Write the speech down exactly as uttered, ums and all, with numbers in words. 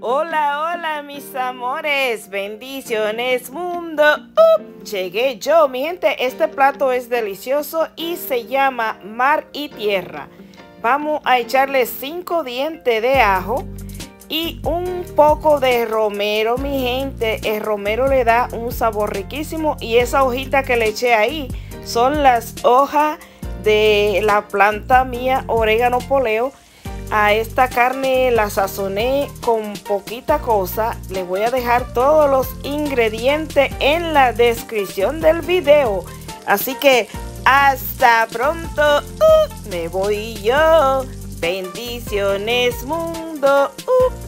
Hola, hola mis amores, bendiciones mundo. ¡Up! Llegué yo, mi gente. Este plato es delicioso y se llama mar y tierra. Vamos a echarle cinco dientes de ajo y un poco de romero, mi gente. El romero le da un sabor riquísimo y esa hojita que le eché ahí son las hojas de la planta mía, orégano poleo. A esta carne la sazoné con poquita cosa. Le voy a dejar todos los ingredientes en la descripción del video. Así que hasta pronto. Uh, me voy yo. Bendiciones mundo. Uh.